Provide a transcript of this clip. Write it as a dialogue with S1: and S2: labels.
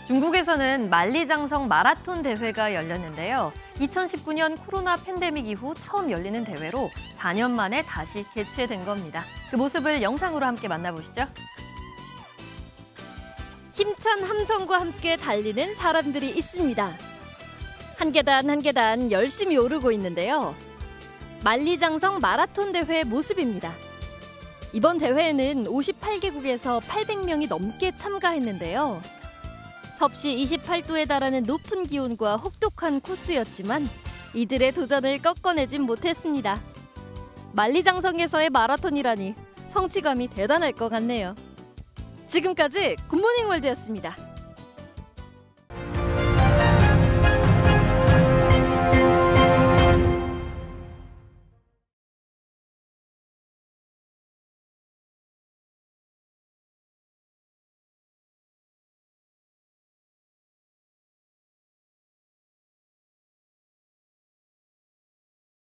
S1: 중국에서는 만리장성 마라톤 대회가 열렸는데요. 2019년 코로나 팬데믹 이후 처음 열리는 대회로 4년 만에 다시 개최된 겁니다. 그 모습을 영상으로 함께 만나보시죠.
S2: 힘찬 함성과 함께 달리는 사람들이 있습니다. 한 계단 한 계단 열심히 오르고 있는데요. 만리장성 마라톤 대회 모습입니다. 이번 대회에는 58개국에서 800명이 넘게 참가했는데요. 섭씨 28도에 달하는 높은 기온과 혹독한 코스였지만 이들의 도전을 꺾어내진 못했습니다. 만리장성에서의 마라톤이라니 성취감이 대단할 것 같네요. 지금까지 굿모닝 월드였습니다.